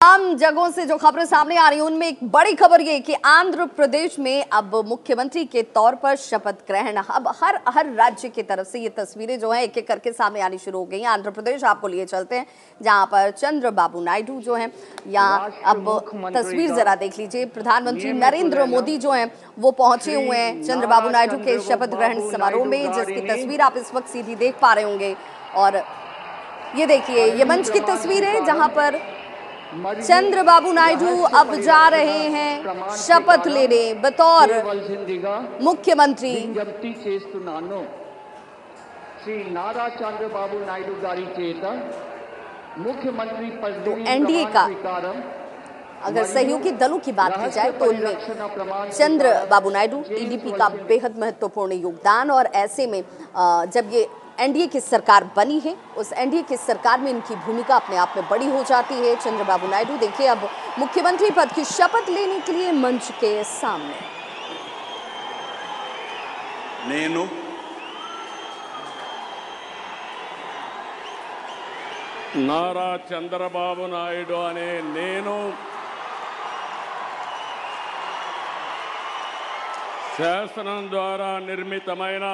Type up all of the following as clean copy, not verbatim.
तमाम जगहों से जो खबरें सामने आ रही हैं उनमें एक बड़ी खबर ये कि आंध्र प्रदेश में अब मुख्यमंत्री के तौर पर शपथ ग्रहण। अब हर राज्य की तरफ से ये तस्वीरें जो हैं एक एक करके सामने आनी शुरू हो गई हैं। आंध्र प्रदेश आपको लिए चलते हैं जहां पर चंद्रबाबू नायडू जो हैं यहाँ अब तस्वीर जरा देख लीजिए। प्रधानमंत्री नरेंद्र मोदी जो हैं वो पहुंचे हुए हैं चंद्रबाबू नायडू के शपथ ग्रहण समारोह में, जिसकी तस्वीर आप इस वक्त सीधी देख पा रहे होंगे। और ये देखिए, ये मंच की तस्वीर है जहां पर चंद्रबाबू नायडू अब जा रहे हैं शपथ लेने बतौर मुख्यमंत्री। श्री नारा चंद्रबाबू नायडू गारी चेत मुख्यमंत्री तो एनडीए का अगर सहयोगी दलों की बात की जाए तो उनमें चंद्रबाबू नायडू टीडीपी का बेहद महत्वपूर्ण योगदान, और ऐसे में जब ये एनडीए की सरकार बनी है उस एनडीए की सरकार में इनकी भूमिका अपने आप में बड़ी हो जाती है। चंद्रबाबू नायडू देखिए अब मुख्यमंत्री पद की शपथ लेने के लिए मंच के सामने। నేను నారా చంద్రబాబు నాయుడు అనే నేను శాసనం ద్వారా నిర్మితమైన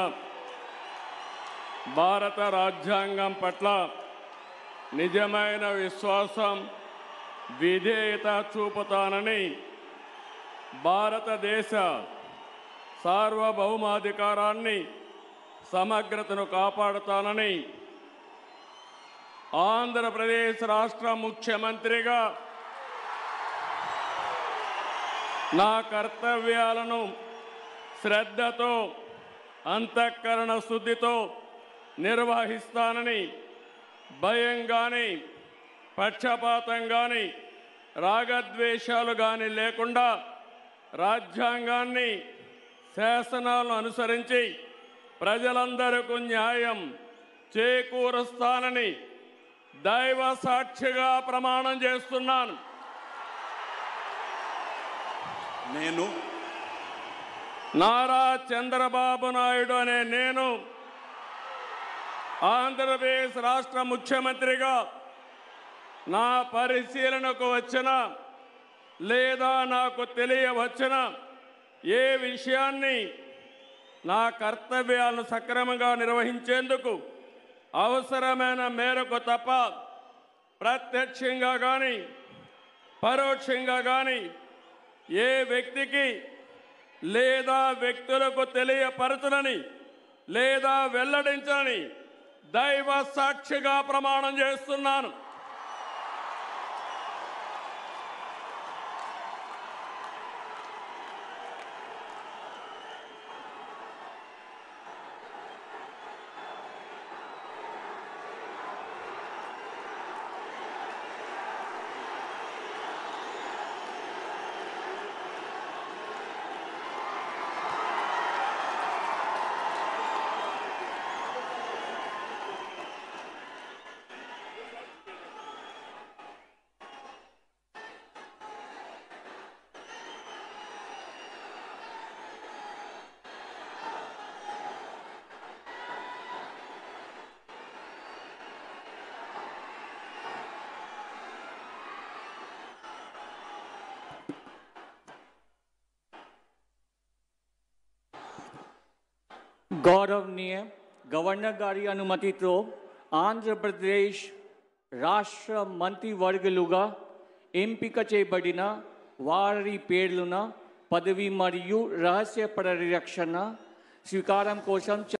భారత రాజ్యాంగం పట్ల నిజమైన విశ్వాసం విధేయత చూపుతానని, భారతదేశ సార్వభౌమాధికారాన్ని సమగ్రతను కాపాడుతానని, ఆంధ్రప్రదేశ్ రాష్ట్ర ముఖ్యమంత్రిగా నా కర్తవ్యాలను శ్రద్ధతో అంతఃకరణ శుద్ధితో నిర్వహిస్తానని, భయం కానీ పక్షపాతం కానీ రాగద్వేషాలు కానీ లేకుండా రాజ్యాంగాన్ని శాసనాలను అనుసరించి ప్రజలందరికీ న్యాయం చేకూరుస్తానని దైవ సాక్షిగా ప్రమాణం చేస్తున్నాను. నేను నారా చంద్రబాబు నాయుడు అనే నేను ఆంధ్రప్రదేశ్ రాష్ట్ర ముఖ్యమంత్రిగా నా పరిశీలనకు వచ్చిన లేదా నాకు తెలియవచ్చిన ఏ విషయాన్ని నా కర్తవ్యాలను సక్రమంగా నిర్వహించేందుకు అవసరమైన మేరకు తప్ప ప్రత్యక్షంగా కానీ పరోక్షంగా కానీ ఏ వ్యక్తికి లేదా వ్యక్తులకు తెలియపరచునని లేదా వెల్లడించని దైవ సాక్షిగా ప్రమాణం చేస్తున్నాను. గౌరవనీయ గవర్నర్ గారి అనుమతితో ఆంధ్రప్రదేశ్ రాష్ట్ర మంత్రివర్గులుగా ఎంపిక చేయబడిన వారి పేర్లున పదవి మరియు రహస్య పరిరక్షణ స్వీకారం కోసం